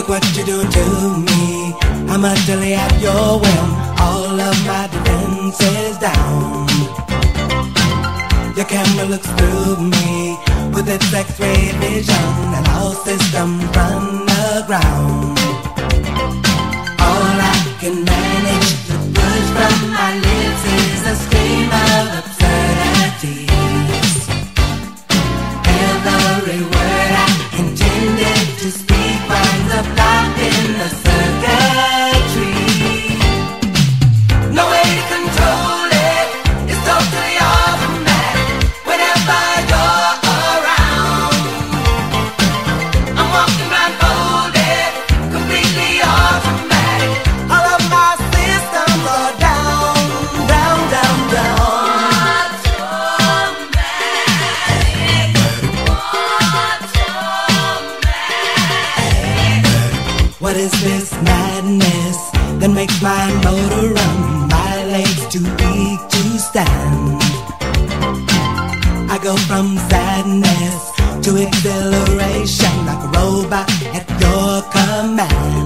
Look what you're doing to me. I'm utterly at your whim. All of my defenses down. Your camera looks through me with its X-ray vision, and all systems run aground. All I can manage to push from my lips is a stream of absurdities. Every word I intended to speak winds up locked in the circuitry. No way to control it, it's totally automatic. Whenever you're around, I'm walking blindfolded, completely automatic. All of my systems are down, down, down, down. What is this madness that makes my motor run? My legs too weak to stand. I go from sadness to exhilaration like a robot at your command.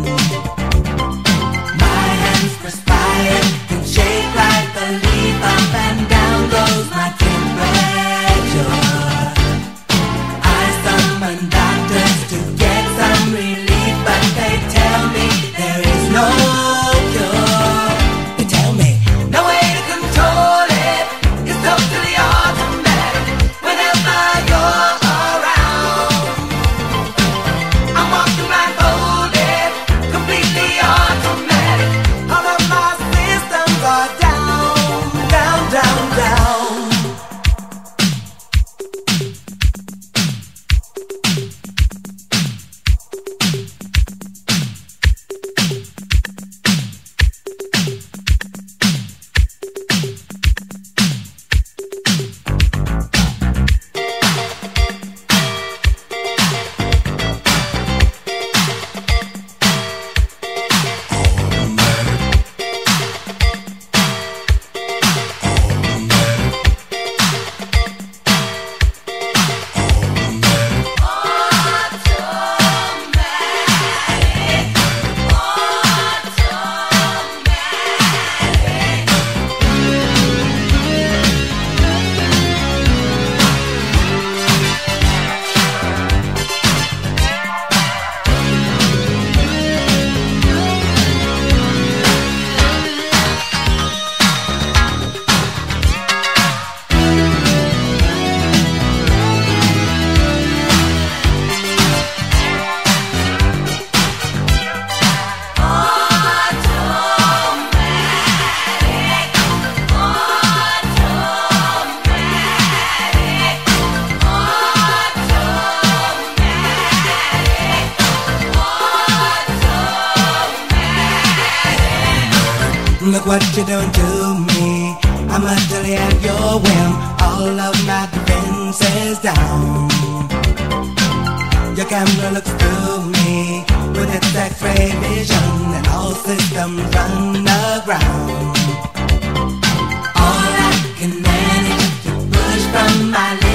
My hands perspire and shake like a leaf. Up and down goes my temperature. I summon doctors to get some relief, but they tell me there is no cure. They tell me no way to control it, it's totally automatic. Whenever you're around, I'm walking blindfolded, completely automatic. All of my systems are down, down, down, down. Look what you're doing to me. I'm utterly at your whim. All of my defenses down. Your camera looks through me with its X-ray vision, and all systems run aground. All I can manage to push from my